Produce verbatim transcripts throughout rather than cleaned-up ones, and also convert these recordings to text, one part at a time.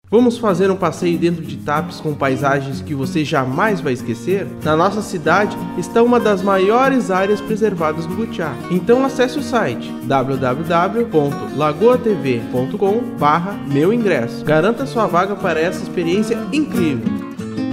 Vamos fazer um passeio dentro de Tapes com paisagens que você jamais vai esquecer? Na nossa cidade está uma das maiores áreas preservadas do Butiá. Então acesse o site w w w ponto lagoa t v ponto com barra meu ingresso. Garanta sua vaga para essa experiência incrível.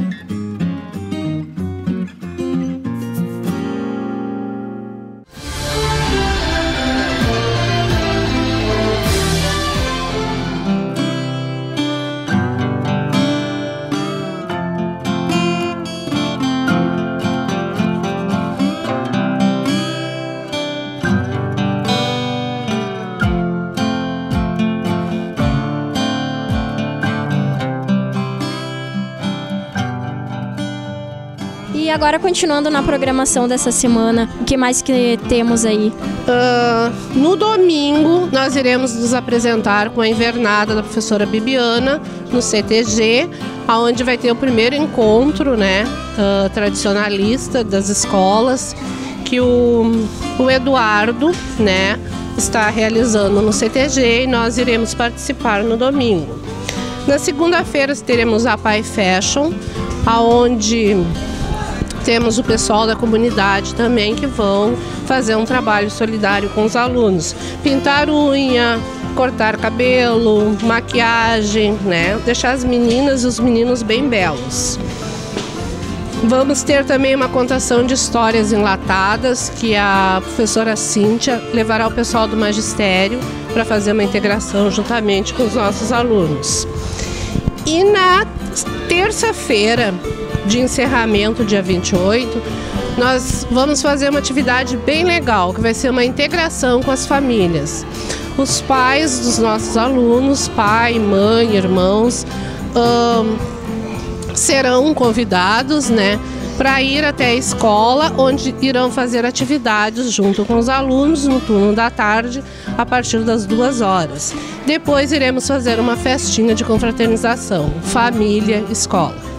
E agora, continuando na programação dessa semana, o que mais que temos aí? Uh, no domingo, nós iremos nos apresentar com a invernada da professora Bibiana, no C T G, onde vai ter o primeiro encontro, né, uh, tradicionalista das escolas, que o, o Eduardo, né, está realizando no C T G, e nós iremos participar no domingo. Na segunda-feira teremos a Pai Fashion, onde temos o pessoal da comunidade também que vão fazer um trabalho solidário com os alunos. Pintar unha, cortar cabelo, maquiagem, né? Deixar as meninas e os meninos bem belos. Vamos ter também uma contação de histórias enlatadas que a professora Cíntia levará o pessoal do magistério para fazer uma integração juntamente com os nossos alunos. E na terça-feira de encerramento, dia vinte e oito, nós vamos fazer uma atividade bem legal, que vai ser uma integração com as famílias. Os pais dos nossos alunos, pai, mãe, irmãos, hum, serão convidados, né, para ir até a escola, onde irão fazer atividades junto com os alunos no turno da tarde, a partir das duas horas. Depois iremos fazer uma festinha de confraternização, família, escola.